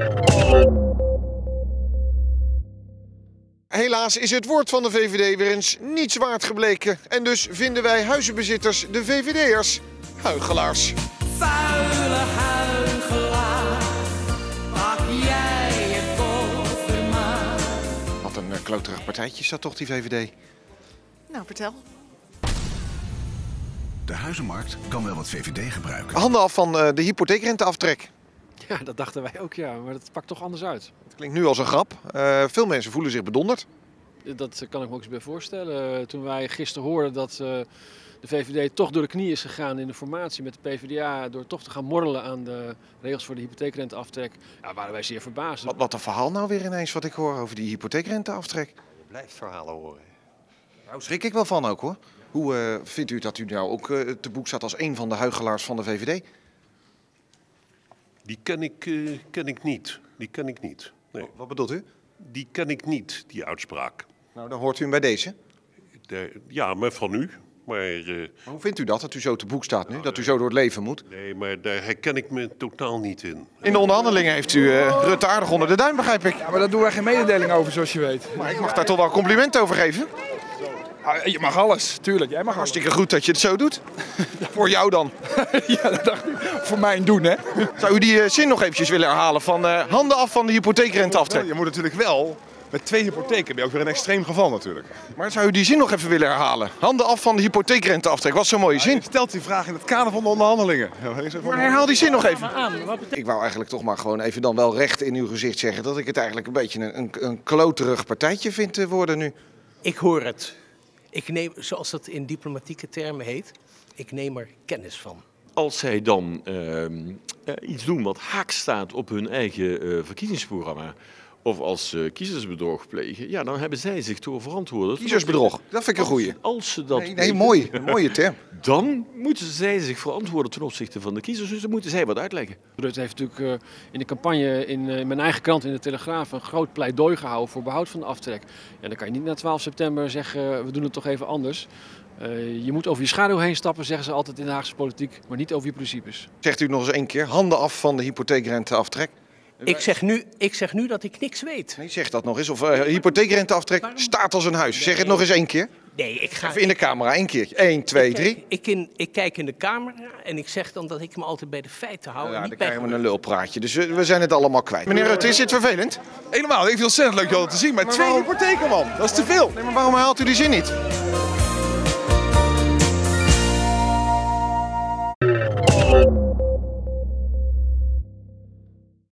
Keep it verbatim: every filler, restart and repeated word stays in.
Helaas is het woord van de V V D weer eens niets waard gebleken. En dus vinden wij huizenbezitters, de V V D'ers, huichelaars. Vuile huigelaar, pak jij het koffer maar. Wat een uh, kloterig partijtje is dat toch, die V V D? Nou, vertel. De huizenmarkt kan wel wat V V D gebruiken. Handen af van uh, de hypotheekrenteaftrek. Ja, dat dachten wij ook, ja. Maar dat pakt toch anders uit. Het klinkt nu als een grap. Uh, veel mensen voelen zich bedonderd. Dat kan ik me ook eens bij voorstellen. Toen wij gisteren hoorden dat uh, de V V D toch door de knie is gegaan in de formatie met de P v d A... door toch te gaan morrelen aan de regels voor de hypotheekrenteaftrek, ja, waren wij zeer verbaasd. Wat, wat een verhaal nou weer ineens wat ik hoor over die hypotheekrenteaftrek. Je blijft verhalen horen. Nou, schrik ik wel van ook, hoor. Hoe uh, vindt u dat u nou ook uh, te boek staat als een van de huichelaars van de V V D? Die ken ik, uh, ken ik niet. Die ken ik niet. Nee. Wat bedoelt u? Die ken ik niet, die uitspraak. Nou, dan hoort u hem bij deze. De, ja, maar van u. Maar, uh, maar hoe vindt u dat, dat u zo te boek staat nu? Nou, dat u zo door het leven moet? Nee, maar daar herken ik me totaal niet in. In de onderhandelingen heeft u uh, Rutte aardig onder de duim, begrijp ik. Ja, maar daar doen wij geen mededeling over, zoals je weet. Maar ik mag daar toch wel een compliment over geven? Ah, je mag alles, tuurlijk. Jij mag Hartstikke goed dat je het zo doet. Voor jou dan. Ja, dat dacht ik. Voor mij doen, hè. Zou u die uh, zin nog eventjes willen herhalen van uh, handen af van de hypotheekrenteaftrek? Je moet natuurlijk wel, met twee hypotheken ben je ook weer een extreem geval natuurlijk. Maar zou u die zin nog even willen herhalen? Handen af van de hypotheekrenteaftrek, wat zo'n mooie zin. Je stelt die vraag in het kader van de onderhandelingen. Maar herhaal die zin nog even. Ik wou eigenlijk toch maar gewoon even dan wel recht in uw gezicht zeggen dat ik het eigenlijk een beetje een, een, een kloterig partijtje vind te worden nu. Ik hoor het. Ik neem, zoals dat in diplomatieke termen heet, ik neem er kennis van. Als zij dan uh, uh, iets doen wat haaks staat op hun eigen uh, verkiezingsprogramma, of als uh, kiezersbedrog plegen, ja, dan hebben zij zich te verantwoorden. Kiezersbedrog, dat vind ik een goeie. Als, als ze dat nee, nee, mooi, een mooie term. Dan moeten zij zich verantwoorden ten opzichte van de kiezers, dus dan moeten zij wat uitleggen. Rutte heeft natuurlijk uh, in de campagne in uh, mijn eigen krant in de Telegraaf een groot pleidooi gehouden voor behoud van de aftrek. Ja, dan kan je niet na twaalf september zeggen, uh, we doen het toch even anders. Uh, je moet over je schaduw heen stappen, zeggen ze altijd in de Haagse politiek, maar niet over je principes. Zegt u nog eens één keer, handen af van de hypotheekrenteaftrek. Ik zeg, nu, ik zeg nu dat ik niks weet. Nee, zeg dat nog eens. Of uh, hypotheekrenteaftrek staat als een huis. Zeg het nog eens één keer. Nee, ik ga... Even in de camera, één keertje. Eén, twee, ik drie. Kijk, ik, in, ik kijk in de camera en ik zeg dan dat ik me altijd bij de feiten hou. Ja, en dan niet bij krijgen we een lulpraatje. Dus we, we zijn het allemaal kwijt. Meneer Rutte, is dit vervelend? Helemaal, ik vind het ontzettend leuk je altijd te zien. Maar, maar twee waarom... hypotheken, man. Dat is te veel. Nee, maar waarom haalt u die zin niet?